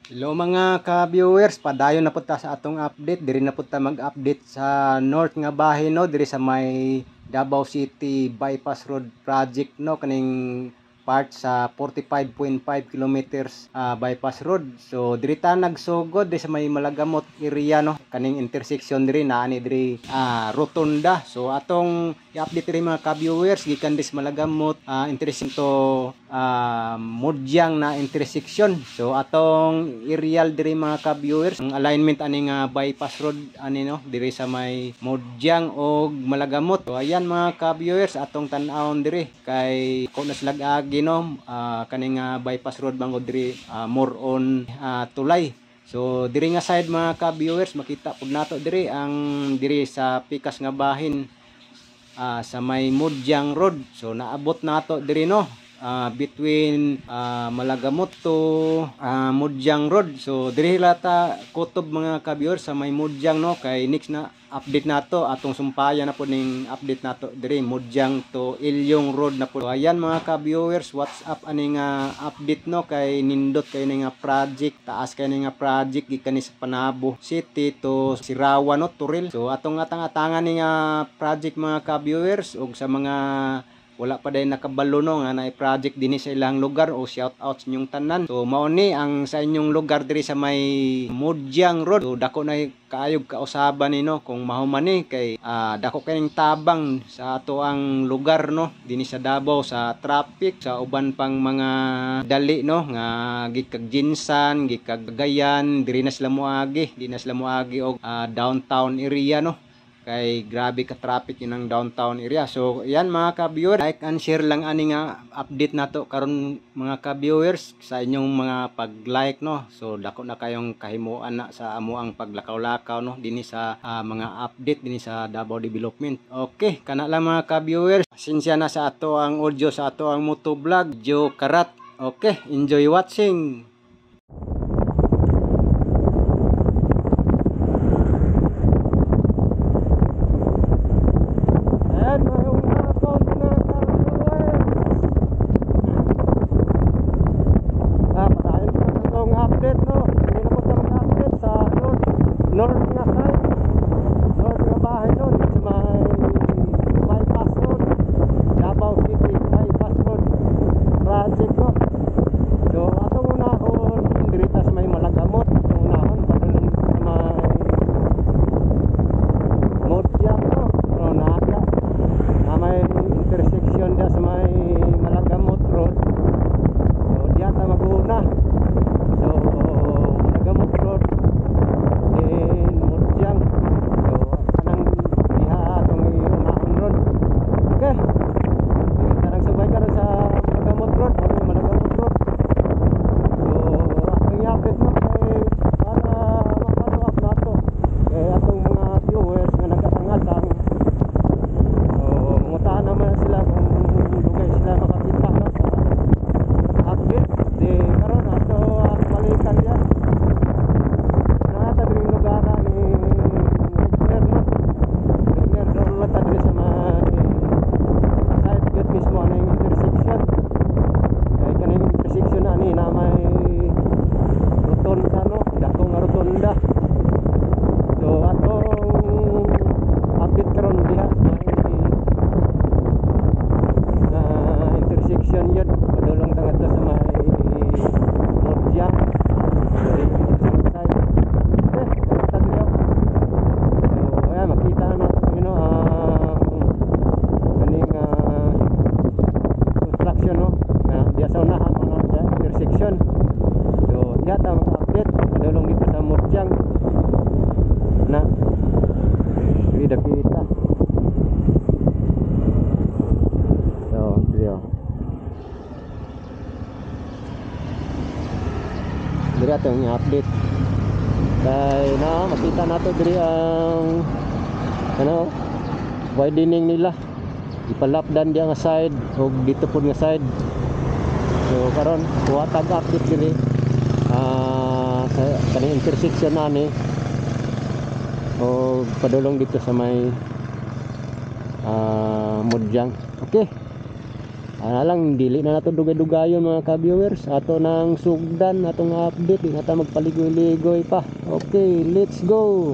Hello mga ka-viewers, padayon na po ta sa atong update. Diri na po ta mag-update sa north nga bahay no, diri sa may Davao City Bypass Road Project no, kaning part sa 45.5 kilometers bypass road. So diri ta nagsugod diri sa may Malagamot area no, kaning intersection diri naani diri rotunda. So atong i-update diri mga ka-viewers gikan dis Malagamot intersection to Mudyang na intersection. So atong aerial diri mga ka-viewers, ang alignment ani nga bypass road ani no diri sa may Mudyang og Malagamot. So ayan mga ka-viewers, atong tan-awon diri kay ko na slag agi no, kaning bypass road bangod diri more on tulay. So diri nga side mga ka-viewers, makita pud nato diri ang diri sa pikas nga bahin sa may Mudyang Road. So naabot nato diri no, between Malagamot to Mudyang Road. So diri lata kutob mga ka-viewers sa may Mudyang no, kay next na update nato atong sumpayan na po ning update nato diri Mudyang to Ilyong Road na po. So ayan mga ka-viewers, what's up ani nga update no, kay nindot kay ni nga project, taas kay ni nga project gikan ni sa Panabo City to Sirawan no, Turil. So atong atangan ni nga project mga ka-viewers, ug sa mga wala pa day nakabalo no nga na project dinhi sa ilang lugar, o shout out sa inyong tanan. So mao ni ang sa inyong lugar diri sa may Mudyang Road. So dako na kaayog kausaban ni no kung mahuman ni kay dako kaning tabang sa ato ang lugar no dinhi sa Davao sa traffic, sa uban pang mga dali no nga gikag Ginsan, gikag Gayan, diri na sila moagi, di na sila moagi og downtown area no, kay grabe ka traffic yun ang downtown area. So yan mga ka-viewers, like and share lang ani nga update nato karon mga ka-viewers sa inyong mga pag-like no. So dako na kayong kahimuan na sa amo ang paglakaw-lakaw no dinhi sa mga update dinhi sa Davao Development. Okay, kana lang mga ka-viewers, pasensya na sa ato ang audio sa ato ang motovlog Joe Karat. Okay, enjoy watching. Diri atong i-update kay na makita nato diri ang widening nila, ipalapdan diya nga side og dito pud nga side. So karon tuwatag update diri sa kaning intersection nani o padulong dito sa may Mudyang. Okay, Ana lang dili na nato dugay-dugayon mga ka-viewers. Ato nang sugdan atong update, di na ta magpaligoy-ligoy pa. Okay, let's go.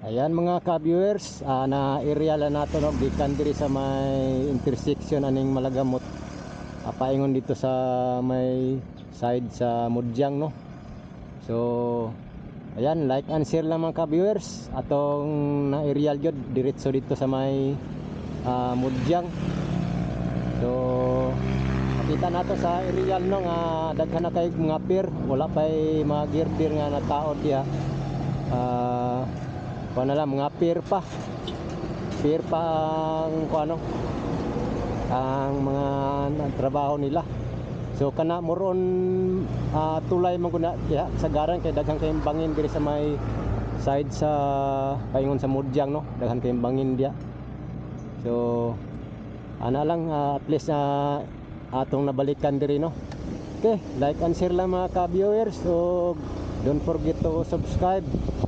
Ayan mga ka-viewers, na area lang nato no, gikan diri sa may intersection aning Malagamot. Paingon dito sa may side sa Mudyang no. So ayan, like and share lang mga ka-viewers atong na area jud diretso dito sa may Mudyang. So makita nato sa area no nga daghan na kay mga pier, wala pay mga girder nga nataod diha. Kuha na lang mga pier pa ang kuano ang mga trabaho nila. So kana moron tulay man kuna diha sa garan kay daghan kay bangin diri sa may side sa paingon sa Mudyang no, daghan kay bangin diha. So ana lang at least atong nabalikan diri no. Okay, like and share lang mga ka-viewers. So don't forget to subscribe